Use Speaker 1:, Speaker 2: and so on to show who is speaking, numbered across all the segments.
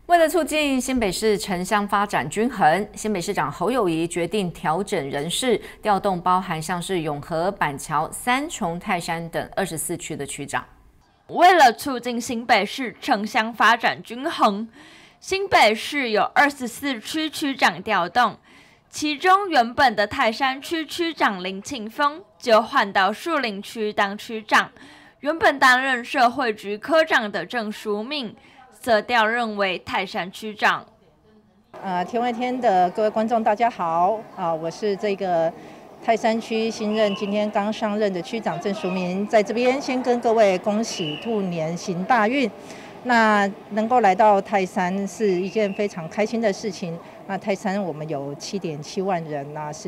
Speaker 1: 为了促进新北市城乡发展均衡，新北市长侯友宜决定调整人事，调动包含像是永和、板桥、三重、泰山等24区的区长。
Speaker 2: 为了促进新北市城乡发展均衡，新北市有24区区长调动，其中原本的泰山区区长林庆峰就换到树林区当区长，原本担任社会局科长的郑淑敏则调任为泰山区长。
Speaker 3: 天外天的各位观众，大家好我是这个泰山区新任今天刚上任的区长郑淑敏，在这边先跟各位恭喜兔年行大运。那能够来到泰山是一件非常开心的事情。那泰山我们有7.7万人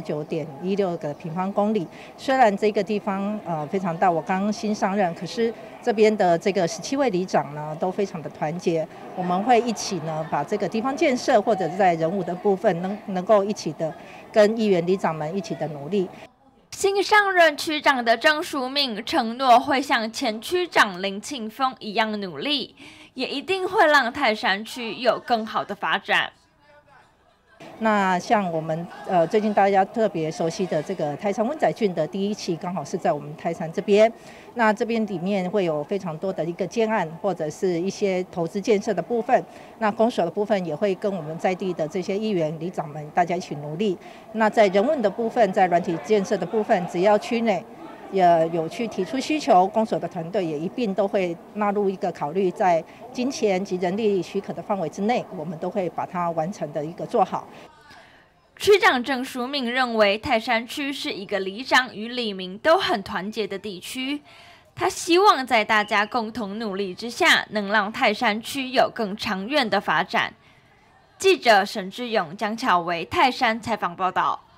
Speaker 3: ，19.16个平方公里。虽然这个地方非常大，我刚新上任，可是这边的这个17位里长呢都非常的团结。我们会一起呢把这个地方建设或者是在人武的部分能够一起的跟议员里长们一起的努力。
Speaker 2: 新上任区长的郑淑敏承诺会像前区长林庆峰一样努力，也一定会让泰山区有更好的发展。
Speaker 3: 那像我们最近大家特别熟悉的这个泰山温仔郡的第1期，刚好是在我们泰山这边。那这边里面会有非常多的一个建案，或者是一些投资建设的部分。那公所的部分也会跟我们在地的这些议员、里长们大家一起努力。那在人文的部分，在软体建设的部分，只要区内也有去提出需求，公所的团队也一并都会纳入一个考虑，在金钱及人力许可的范围之内，我们都会把它完成的一个做好。
Speaker 2: 区长郑淑敏认为，泰山区是一个里长与里民都很团结的地区。他希望在大家共同努力之下，能让泰山区有更长远的发展。记者沈志勇、江巧维泰山采访报道。